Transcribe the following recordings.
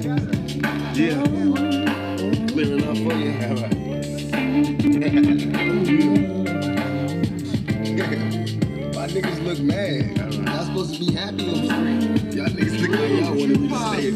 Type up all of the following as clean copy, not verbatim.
Yeah. Clearing up for you. All right. My niggas look mad. Y'all supposed to be happy on the street. Y'all niggas look like y'all wanted me to stay in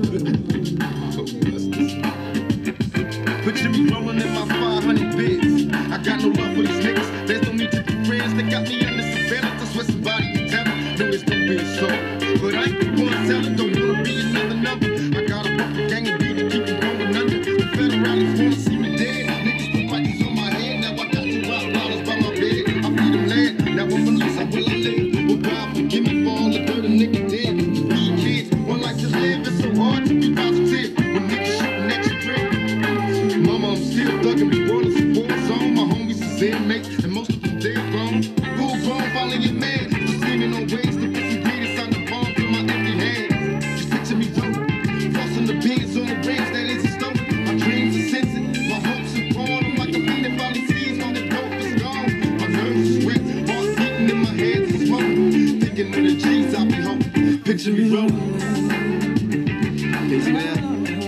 jail. Picture me rolling in my 500 bits. I got no love for these niggas. There's no need to be friends. They got me under surveillance. I swear somebody can tell me. No, it's no being so. But I ain't the one selling. Don't wanna be another number. I got a fucking gang of beat to keep me going under. The federalists wanna see me dead. Niggas put bodies on my head. Now I got $2 by my bed. I feed them lead. Now I'm released. How will I live? Well, God forgive me for all the dirt a nigga did. These kids, one life to live. It's so hard to be positive when niggas shooting at your crib. Mama, I'm still thugging. The world is a war zone. My homies is inmates, and most of them dead grown. Full grown, finally get mad. Just singing on ways to put some greed inside the palm in my empty hands. Just picture me rolling, flossing the beans on the range that isn't stolen. My dreams are sensitive, my hopes are born. I'm like a fiend that finally sees when the dope is gone. My nerves are wet, heart beating in my hands is smoking. Thinking of the G's I'll be home. Picture me rolling. Yes, man.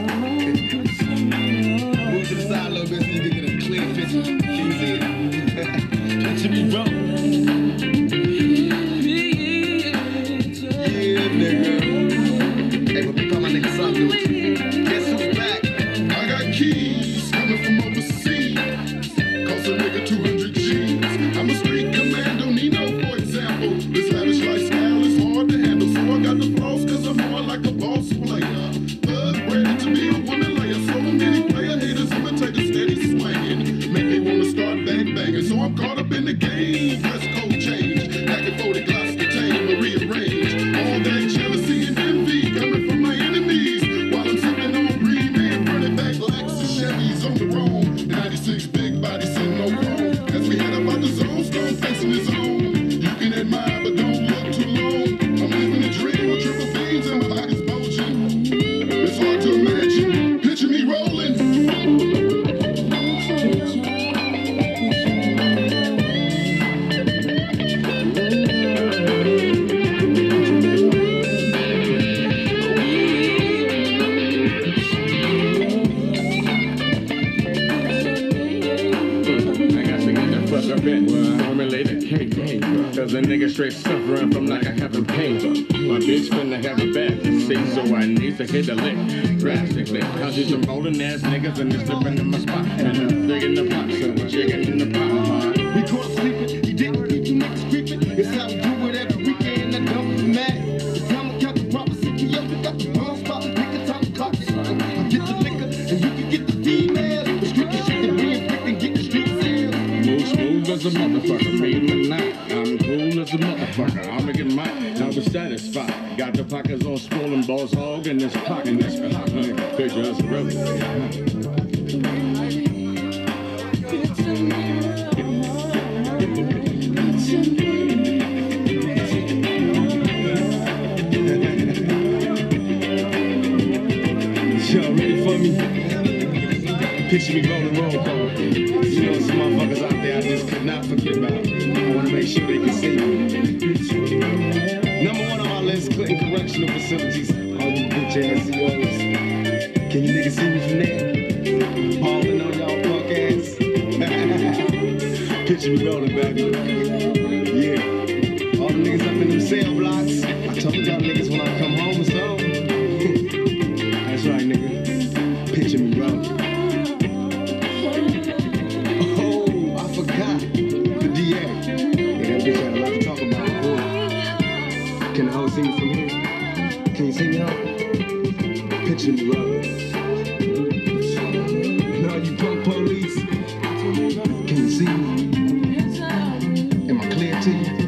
Move to the side a little bit so you can get a clear picture. Can you see it? Picture me rolling. Yeah, nigga. Hey, but we call my nigga something with you. Guess who's back? I got keys coming from overseas. Cost a nigga 200 G's. I'm a street commando, Nino, for example. This lavish lifestyle is hard to handle, so I got the flaws cause I'm more like a boss player. Thug ready to be a woman layer. So many player haters imitate a steady swinging. Make me wanna start bang banging, so I'm caught up in the game. Dress code change, packing 40 glass to tame or rearrange. All that jealousy and envy coming from my enemies. While I'm sipping on green man, running back Lexus Chevys on the road. 96 big body sitting no chrome. As we head up out the zone, stone facing his own. You can admire, but don't look too long. I'm living a dream with triple beans and my pockets bulging. It's hard to imagine. Picture me rolling. Cause a nigga straight suffering from like I having pain. My bitch finna have a bad disease, so I need to hit the lick drastically. Cause these some rolling ass niggas and they slipping in my spot. And I'm digging the pot, so chicken in the pot. We caught him sleeping, he didn't keep you niggas creeping. It's how we do it every weekend, I don't be mad. It's time to count the prophecy, we got the wrong spot. Nigga, time to clock it. I get the liquor, and you can get the females. The street can shit, and being quick and get the street sales. Move smooth as a motherfucker, me tonight. I'm cool as a motherfucker, I'll make it mine. Now we're satisfied. Got the pockets on swollen, boss hog in this pocket. Picture us brother. Y'all ready for me? Picture me rolling roll call. You know some motherfuckers out there I just could not forget about. I wanna make sure they can see me. Number one on my list, Clinton Correctional Facilities. All you bitch ass CEOs. Can you niggas see me from there? Balling on y'all punk ass. Picture me rolling, baby. Yeah. All the niggas up in them cell blocks. I told y'all niggas when I come home or something. That's right, nigga. Picture me rolling. Oh, I forgot. The DA. Yeah, that bitch had a lot to talk about. Boy. Can the hoe see me from here? Can you see me out? Picture me rolling. And all you punk police, can you see me? Am I clear to you?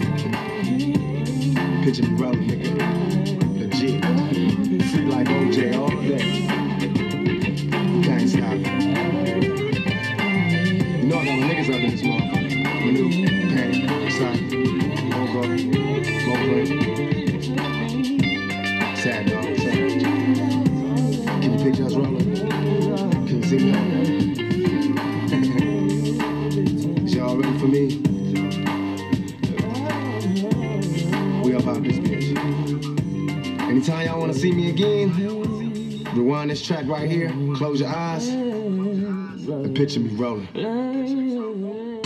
Picture me rolling, nigga. Legit. Free like OJ all day. Can't stop it. You know I got my niggas up in this motherfucker. Manu, Pain, Side, Ogo, Mobley. Sad dog, sad. Can you Rewind this track right here, close your eyes, and picture me rolling.